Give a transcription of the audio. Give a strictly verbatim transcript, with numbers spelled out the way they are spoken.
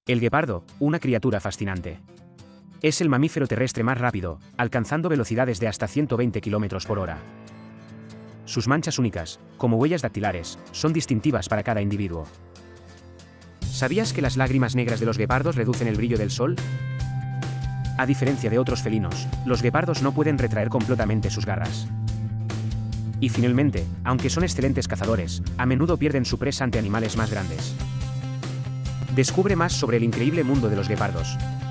El guepardo, una criatura fascinante. Es el mamífero terrestre más rápido, alcanzando velocidades de hasta ciento veinte kilómetros por hora. Sus manchas únicas, como huellas dactilares, son distintivas para cada individuo. ¿Sabías que las lágrimas negras de los guepardos reducen el brillo del sol? A diferencia de otros felinos, los guepardos no pueden retraer completamente sus garras. Y finalmente, aunque son excelentes cazadores, a menudo pierden su presa ante animales más grandes. Descubre más sobre el increíble mundo de los guepardos.